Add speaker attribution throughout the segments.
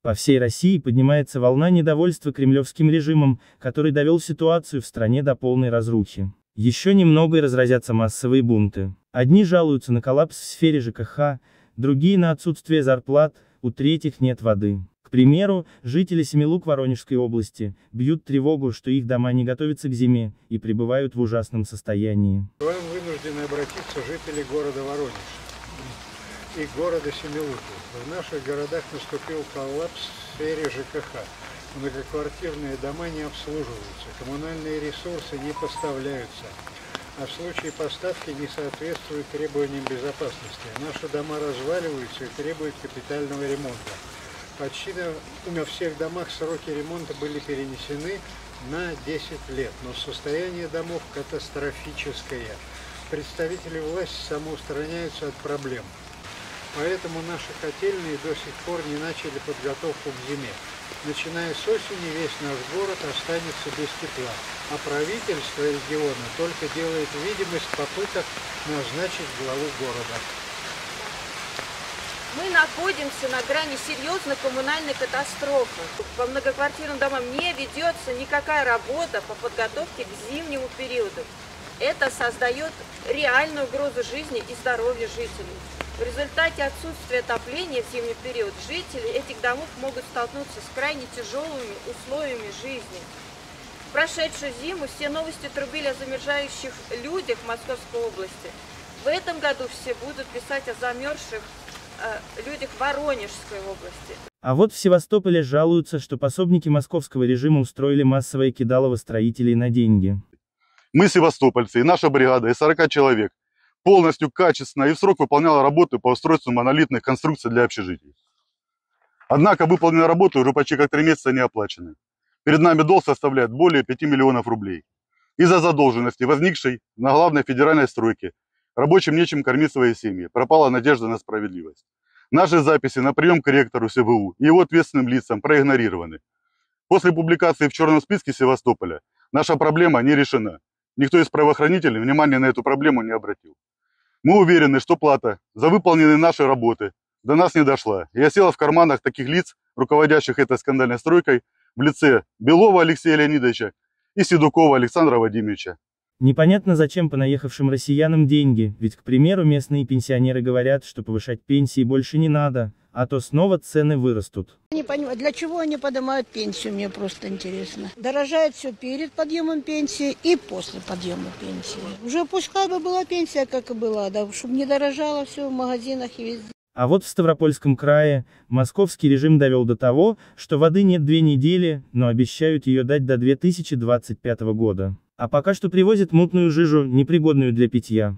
Speaker 1: По всей России поднимается волна недовольства кремлевским режимом, который довел ситуацию в стране до полной разрухи. Еще немного и разразятся массовые бунты. Одни жалуются на коллапс в сфере ЖКХ, другие на отсутствие зарплат, у третьих нет воды. К примеру, жители Семилук Воронежской области бьют тревогу, что их дома не готовятся к зиме и пребывают в ужасном состоянии.
Speaker 2: К вам вынуждены обратиться жители города Воронеж и города Семилуки. В наших городах наступил коллапс в сфере ЖКХ. Многоквартирные дома не обслуживаются, коммунальные ресурсы не поставляются, а в случае поставки не соответствуют требованиям безопасности. Наши дома разваливаются и требуют капитального ремонта. Почти на всех домах сроки ремонта были перенесены на 10 лет, но состояние домов катастрофическое. Представители власти самоустраняются от проблем. Поэтому наши котельные до сих пор не начали подготовку к зиме. Начиная с осени весь наш город останется без тепла, а правительство региона только делает видимость попыток назначить главу города.
Speaker 3: Мы находимся на грани серьезной коммунальной катастрофы. По многоквартирным домам не ведется никакая работа по подготовке к зимнему периоду. Это создает реальную угрозу жизни и здоровью жителей. В результате отсутствия отопления в зимний период жители этих домов могут столкнуться с крайне тяжелыми условиями жизни. В прошедшую зиму все новости трубили о замерзающих людях в Московской области. В этом году все будут писать о замерзших людях в Воронежской области.
Speaker 1: А вот в Севастополе жалуются, что пособники московского режима устроили массовое кидалово строителей на деньги.
Speaker 4: Мы, севастопольцы, и наша бригада из 40 человек, полностью качественно и в срок выполняла работы по устройству монолитных конструкций для общежитий. Однако выполненные работы уже почти как 3 месяца не оплачены. Перед нами долг составляет более 5 миллионов рублей. Из-за задолженности, возникшей на главной федеральной стройке, рабочим нечем кормить свои семьи, пропала надежда на справедливость. Наши записи на прием к ректору СВУ и его ответственным лицам проигнорированы. После публикации в черном списке Севастополя наша проблема не решена. Никто из правоохранителей внимания на эту проблему не обратил. Мы уверены, что плата за выполненные наши работы до нас не дошла. И осела в карманах таких лиц, руководящих этой скандальной стройкой, в лице Белова Алексея Леонидовича и Седукова Александра Вадимовича.
Speaker 1: Непонятно, зачем понаехавшим россиянам деньги, ведь, к примеру, местные пенсионеры говорят, что повышать пенсии больше не надо, а то снова цены вырастут.
Speaker 5: Не понимаю, для чего они поднимают пенсию, мне просто интересно. Дорожает все перед подъемом пенсии и после подъема пенсии. Уже пускай бы была пенсия, как и была, да, чтобы не дорожало все в магазинах и везде.
Speaker 1: А вот в Ставропольском крае московский режим довел до того, что воды нет 2 недели, но обещают ее дать до 2025 года. А пока что привозят мутную жижу, непригодную для питья.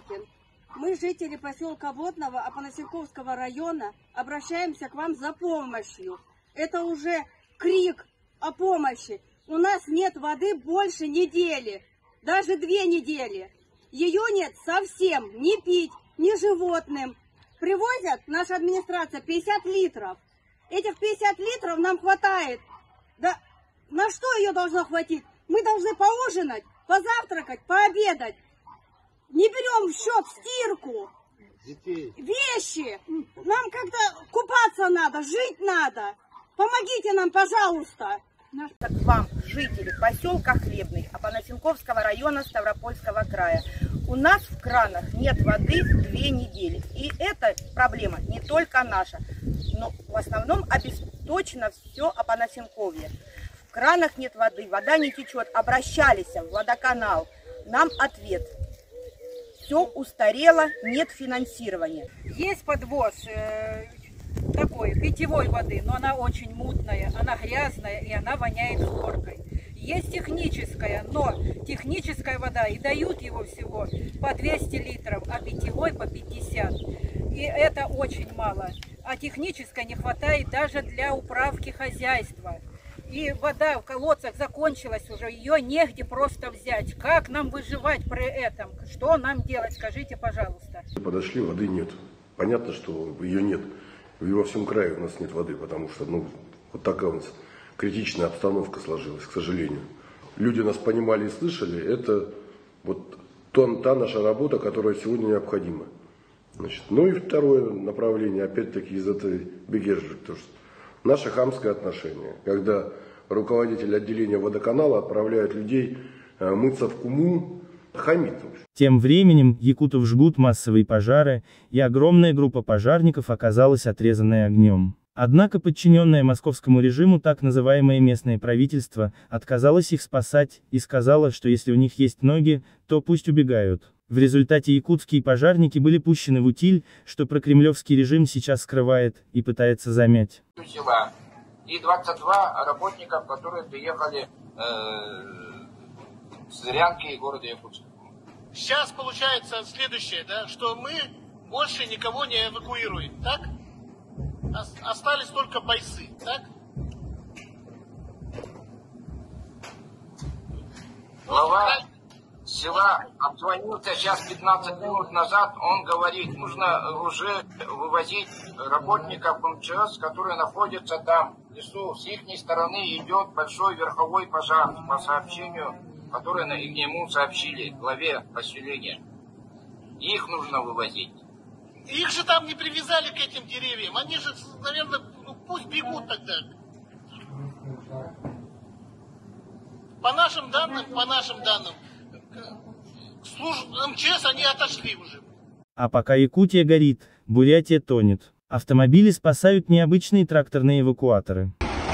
Speaker 6: Мы, жители поселка Водного Апанасенковского района, обращаемся к вам за помощью. Это уже крик о помощи. У нас нет воды больше недели, даже 2 недели. Ее нет совсем, ни пить, ни животным. Привозят, наша администрация, 50 литров. Этих 50 литров нам хватает. Да на что ее должно хватить? Мы должны поужинать, позавтракать, пообедать. Не берем в счет стирку, вещи. Нам как-то купаться надо, жить надо. Помогите нам, пожалуйста.
Speaker 7: К вам, жители поселка Хлебный Апанасенковского района Ставропольского края. У нас в кранах нет воды 2 недели. И эта проблема не только наша, но в основном обесточено все Апанасенковье. В кранах нет воды, вода не течет. Обращались в водоканал. Нам ответ: все устарело, нет финансирования.
Speaker 8: Есть подвоз такой питьевой воды, но она очень мутная, она грязная и она воняет хлоркой. Есть техническая, но техническая вода и дают его всего по 200 литров, а питьевой по 50. И это очень мало. А технической не хватает даже для управки хозяйства. И вода в колодцах закончилась уже, ее негде просто взять. Как нам выживать при этом? Что нам делать? Скажите, пожалуйста.
Speaker 9: Подошли, воды нет. Понятно, что ее нет. И во всем крае у нас нет воды, потому что вот такая у нас критичная обстановка сложилась, к сожалению. Люди нас понимали и слышали, это вот та наша работа, которая сегодня необходима. Значит, ну и второе направление, опять-таки из этой Бегержи, потому что Наше хамское отношение, когда руководитель отделения водоканала отправляет людей мыться в Куму, хамит.
Speaker 1: Тем временем Якутов жгут массовые пожары, и огромная группа пожарников оказалась отрезанной огнем. Однако подчиненное московскому режиму так называемое местное правительство отказалось их спасать и сказало, что если у них есть ноги, то пусть убегают. В результате якутские пожарники были пущены в утиль, что прокремлевский режим сейчас скрывает и пытается замять.
Speaker 10: И 22 работников, которые приехали с Зырянки и города Якутска.
Speaker 11: Сейчас получается следующее, да, что мы больше никого не эвакуируем, так? Остались только бойцы, так?
Speaker 10: Глава села обзвонился сейчас 15 минут назад, он говорит, нужно уже вывозить работников МЧС, которые находятся там в лесу. С их стороны идет большой верховой пожар, по сообщению, которое ему сообщили, главе поселения. Их нужно вывозить.
Speaker 11: Их же там не привязали к этим деревьям, они же, наверное, пусть бегут тогда. По нашим данным, МЧС они отошли уже.
Speaker 1: А пока Якутия горит, Бурятия тонет. Автомобили спасают необычные тракторные эвакуаторы.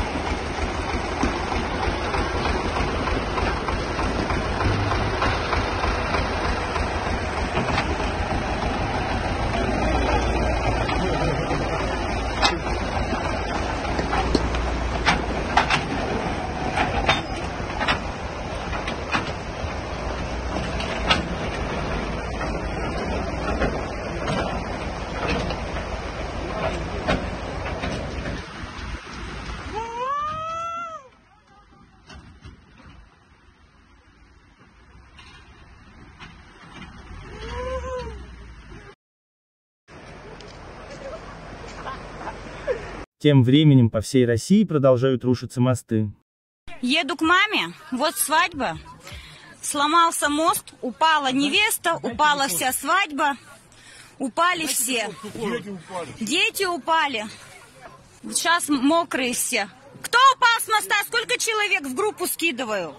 Speaker 1: Тем временем по всей России продолжают рушиться мосты.
Speaker 12: Еду к маме, вот свадьба. Сломался мост, упала невеста, упала вся свадьба, упали все. Дети упали. Сейчас мокрые все. Кто упал с моста? Сколько человек в группу скидываю?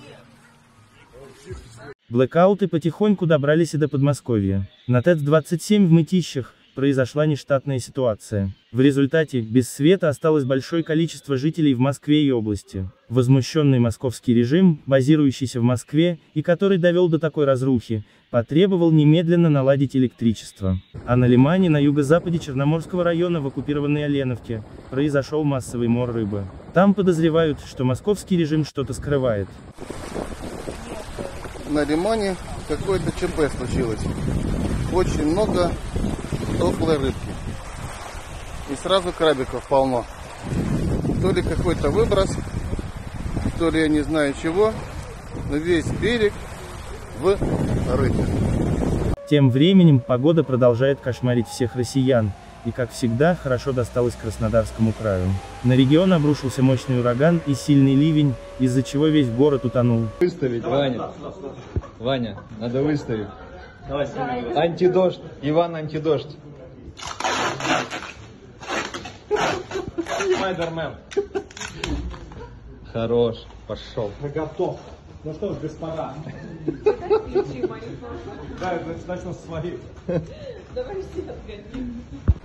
Speaker 1: Блэкауты потихоньку добрались и до Подмосковья. На ТЭЦ-27 в Мытищах произошла нештатная ситуация. В результате, без света осталось большое количество жителей в Москве и области. Возмущенный московский режим, базирующийся в Москве, и который довел до такой разрухи, потребовал немедленно наладить электричество. А на Лимане, на юго-западе Черноморского района в оккупированной Оленовке, произошел массовый мор рыбы. Там подозревают, что московский режим что-то скрывает.
Speaker 13: На Лимане какое-то ЧП случилось. Очень много тухлой рыбки. И сразу крабиков полно. То ли какой-то выброс, то ли я не знаю чего, но весь берег в рыбе.
Speaker 1: Тем временем погода продолжает кошмарить всех россиян, и как всегда хорошо досталось Краснодарскому краю. На регион обрушился мощный ураган и сильный ливень, из-за чего весь город утонул.
Speaker 14: Выставить, Ваня. Ваня, надо выставить. Давай, антидождь. Иван, антидождь. Спайдермен. Хорош, пошел.
Speaker 15: Я готов. Ну что ж, господа. Да, это начну с своих.
Speaker 3: Давай все отгоним.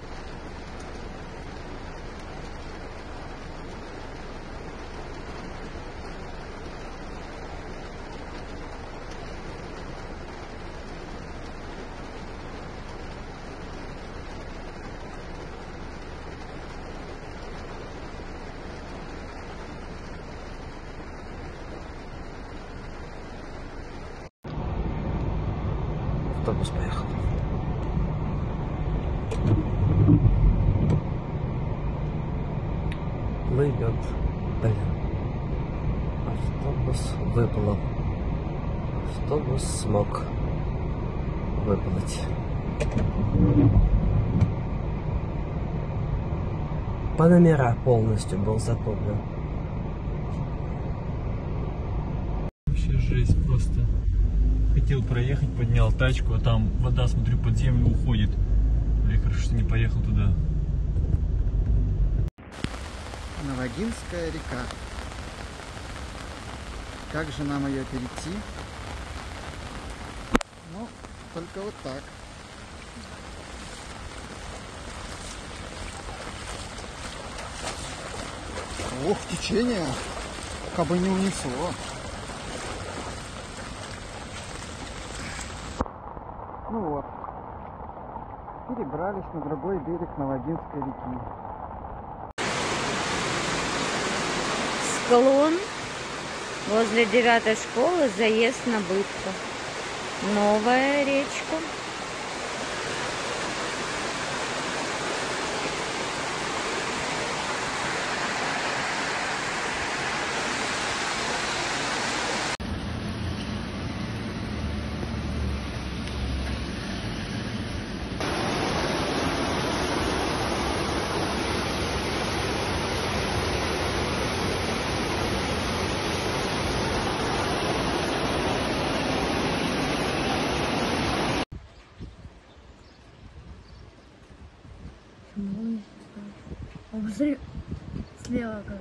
Speaker 16: Автобус поехал. Плывет. Блин. Автобус выплыл. Автобус смог выплыть. По номера полностью был затоплен.
Speaker 14: Вообще жесть просто. Хотел проехать, поднял тачку, а там вода, смотрю, под землю уходит. Бля, хорошо, что не поехал туда.
Speaker 17: Новодинская река. Как же нам ее перейти? Ну, только вот так. Ох, течение! Кабы не унесло. Ну вот. Перебрались на другой берег Новодинской реки.
Speaker 18: Склон возле 9-й школы, заезд на Бытку. Новая речка.
Speaker 19: Посмотри, слева как.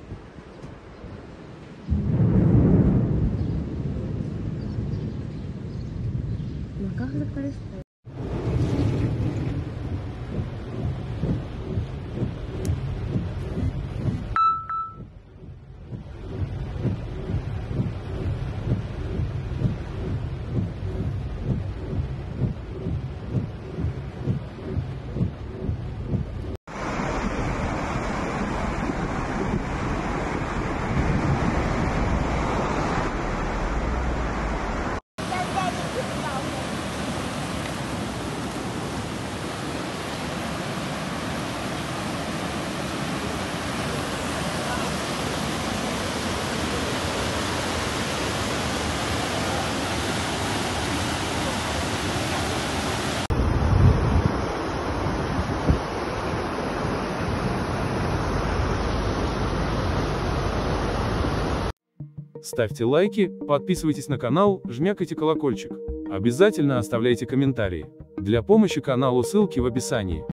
Speaker 19: Ну как это происходит?
Speaker 20: Ставьте лайки, подписывайтесь на канал, жмякайте колокольчик. Обязательно оставляйте комментарии. Для помощи каналу ссылки в описании.